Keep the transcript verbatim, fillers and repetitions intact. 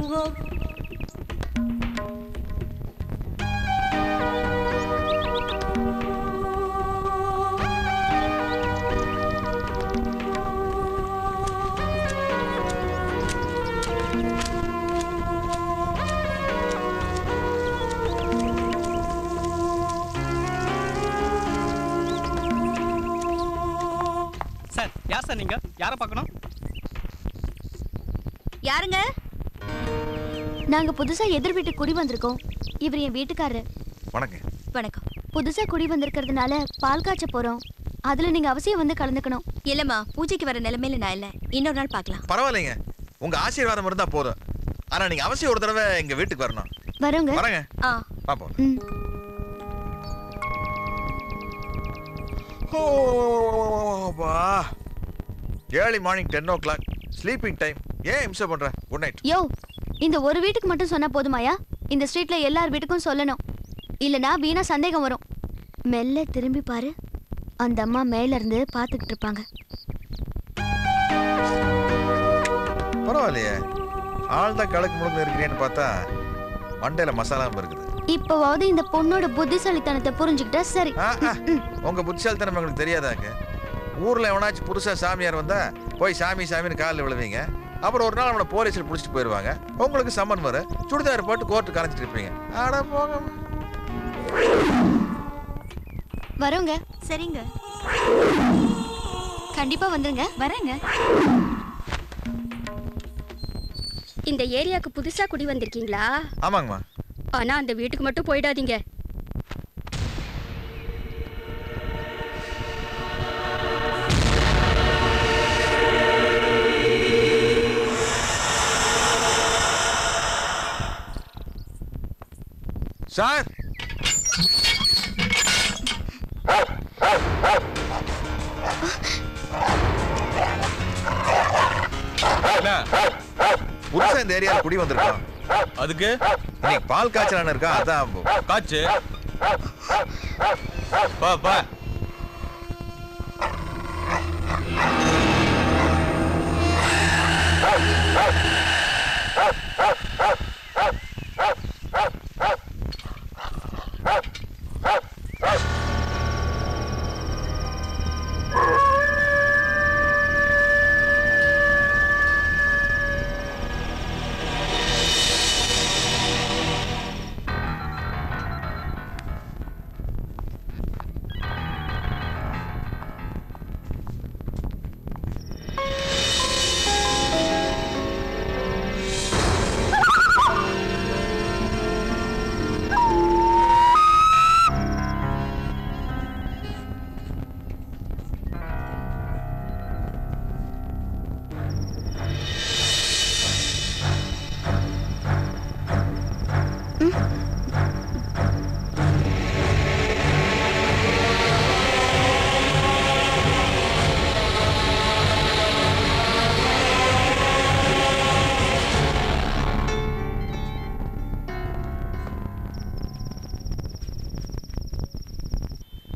Sir யார் sir நீங்க? யாரை பார்க்கணும்? யாருங்க? நாங்க புதுசா எதிர் வீட்டுக்கு குடி வந்திருக்கோம். இவர் என் வீட்டுக்காரரு. வணக்கம். வணக்கம். புதுசா குடி வந்திருக்கிறதுனால பால் காய்ச்ச போறோம். அதுல நீங்க அவசியம் வந்து கலந்துக்கணும். இல்லம்மா, பூஜைக்கு வர நிலைமையில நான் இல்ல. இன்னொரு நாள் பார்க்கலாம். பரவாயில்லைங்க, உங்க ஆசீர்வாதம் இருந்தா போதும். ஆனா நீங்க அவசியம் ஒரு தடவை எங்க வீட்டுக்கு வரணும். வரோங்க. வரங்க. ஆ பாப்போம். ஓபா early morning ten o'clock sleeping time. ஏன் இம்சை பண்ற? Good night. யோ, இந்த ஒரு வீட்டுக்கு மட்டும் சொன்னா போதுமாயா? இந்த ஸ்ட்ரீட்ல எல்லார் வீட்டுக்கும் சொல்லணும். இல்லனா வீணா சந்தேகம் வரும். மெல்ல திரும்பி பாரு. அந்த அம்மா மேல இருந்து பாத்துக்கிட்டு இருப்பாங்க. பரவாயில்லையே, ஆள் தான் கலக்கு முழுக்க இருக்கிறேன்னு பார்த்தா மண்டையில மசாலாம இருக்குது. இப்போவாவது இந்த பொண்ணோட புத்திசாலித்தனத்தை புரிஞ்சுக்கிட்டா சரி. உங்க புத்திசாலித்தனம் உங்களுக்கு தெரியாதாங்க? ஊர்ல எவனாச்சும் புதுசா சாமியார் வந்தா போய் சாமி சாமின்னு காலில் விழுவீங்க. அப்புறம் ஒரு நாள் அவனை போலீஸில் பிடிச்சிட்டு போயிடுவாங்க. உங்களுக்கு சம்மன் வர சுடிதார் போட்டு கோர்ட்டு கரைச்சிட்டு இருப்பீங்க. ஆட போங்க. வரோங்க. சரிங்க, கண்டிப்பா வந்துருங்க. வரேங்க. இந்த ஏரியாவுக்கு புதுசா குடி வந்திருக்கீங்களா? ஆமாங்கம்மா. ஆனா அந்த வீட்டுக்கு மட்டும் போயிடாதீங்க. சார், புதுசா இந்த ஏரியாவில் குடி வந்திருக்கோம். அதுக்கு இன்னைக்கு பால் காய்ச்சலான இருக்கா? அதான் காய்ச்சு. பா பா